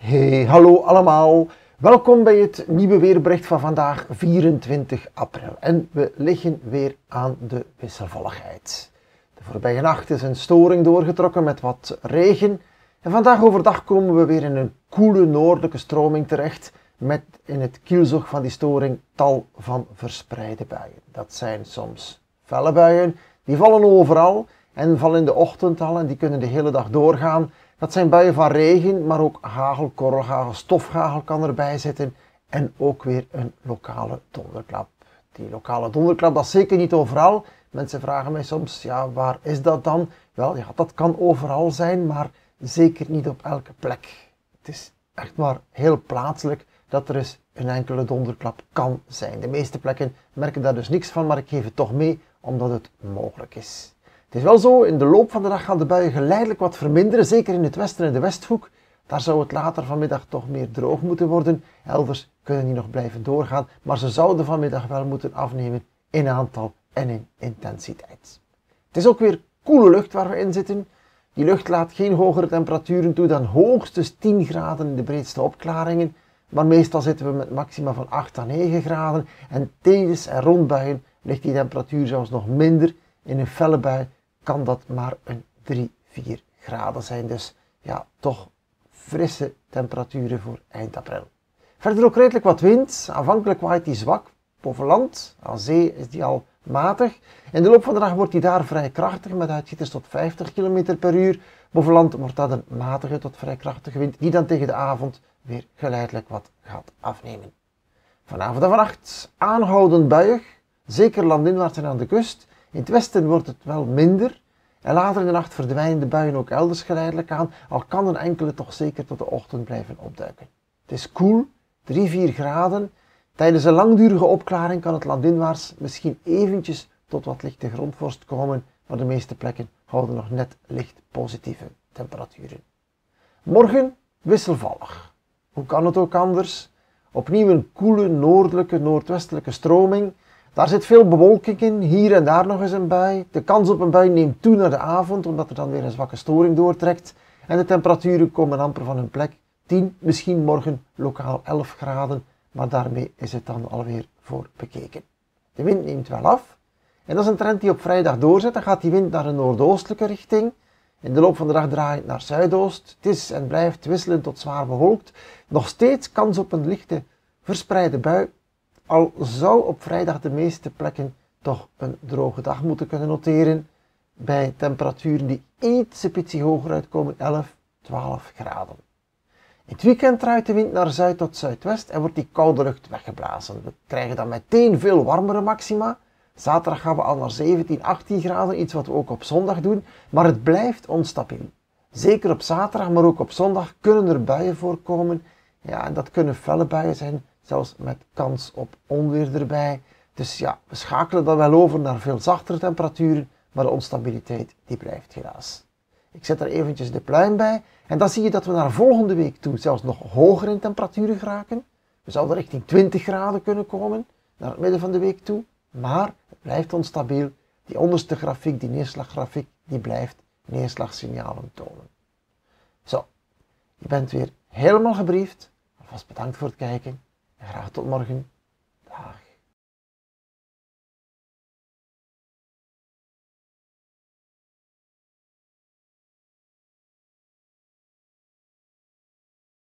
Hey, hallo allemaal. Welkom bij het nieuwe weerbericht van vandaag 24 april. En we liggen weer aan de wisselvalligheid. De voorbije nacht is een storing doorgetrokken met wat regen. En vandaag overdag komen we weer in een koele noordelijke stroming terecht. Met in het kielzog van die storing tal van verspreide buien. Dat zijn soms felle buien, die vallen overal en vallen in de ochtend al en die kunnen de hele dag doorgaan. Dat zijn buien van regen, maar ook hagel, korrelhagel, stofhagel kan erbij zitten en ook weer een lokale donderklap. Die lokale donderklap, dat is zeker niet overal. Mensen vragen mij soms, ja, waar is dat dan? Wel, ja, dat kan overal zijn, maar zeker niet op elke plek. Het is echt maar heel plaatselijk dat er eens een enkele donderklap kan zijn. De meeste plekken merken daar dus niks van, maar ik geef het toch mee omdat het mogelijk is. Het is wel zo, in de loop van de dag gaan de buien geleidelijk wat verminderen, zeker in het westen en de westhoek. Daar zou het later vanmiddag toch meer droog moeten worden. Elders kunnen die nog blijven doorgaan, maar ze zouden vanmiddag wel moeten afnemen in aantal en in intensiteit. Het is ook weer koele lucht waar we in zitten. Die lucht laat geen hogere temperaturen toe dan hoogstens 10 graden in de breedste opklaringen. Maar meestal zitten we met maxima van 8 à 9 graden. En tijdens en rond buien ligt die temperatuur zelfs nog minder. In een felle bui kan dat maar een 3, 4 graden zijn. Dus ja, toch frisse temperaturen voor eind april. Verder ook redelijk wat wind. Aanvankelijk waait die zwak boven land. Aan zee is die al matig. In de loop van de dag wordt die daar vrij krachtig met uitschieters tot 50 km per uur. Boven land wordt dat een matige tot vrij krachtige wind die dan tegen de avond weer geleidelijk wat gaat afnemen. Vanavond en vannacht aanhoudend buiig, zeker landinwaarts en aan de kust. In het westen wordt het wel minder en later in de nacht verdwijnen de buien ook elders geleidelijk aan, al kan een enkele toch zeker tot de ochtend blijven opduiken. Het is koel, 3, 4 graden. Tijdens een langdurige opklaring kan het landinwaarts misschien eventjes tot wat lichte grondvorst komen, maar de meeste plekken houden nog net licht positieve temperaturen. Morgen wisselvallig. Hoe kan het ook anders? Opnieuw een koele noordelijke, noordwestelijke stroming. Daar zit veel bewolking in, hier en daar nog eens een bui. De kans op een bui neemt toe naar de avond, omdat er dan weer een zwakke storing doortrekt. En de temperaturen komen amper van hun plek. 10, misschien morgen lokaal 11 graden, maar daarmee is het dan alweer voor bekeken. De wind neemt wel af. En dat is een trend die op vrijdag doorzet. Dan gaat die wind naar een noordoostelijke richting. In de loop van de dag draait het naar zuidoost. Het is en blijft wisselen tot zwaar bewolkt. Nog steeds kans op een lichte verspreide bui. Al zou op vrijdag de meeste plekken toch een droge dag moeten kunnen noteren. Bij temperaturen die ietsje hoger uitkomen, 11, 12 graden. In het weekend draait de wind naar zuid tot zuidwest en wordt die koude lucht weggeblazen. We krijgen dan meteen veel warmere maxima. Zaterdag gaan we al naar 17, 18 graden, iets wat we ook op zondag doen, maar het blijft onstabiel. Zeker op zaterdag, maar ook op zondag kunnen er buien voorkomen. Ja, en dat kunnen felle buien zijn, zelfs met kans op onweer erbij. Dus ja, we schakelen dan wel over naar veel zachtere temperaturen, maar de onstabiliteit die blijft helaas. Ik zet er eventjes de pluim bij en dan zie je dat we naar volgende week toe zelfs nog hoger in temperaturen geraken. We zouden richting 20 graden kunnen komen, naar het midden van de week toe. Maar het blijft onstabiel. Die onderste grafiek, die neerslaggrafiek, die blijft neerslagsignalen tonen. Zo, je bent weer helemaal gebriefd. Alvast bedankt voor het kijken en graag tot morgen.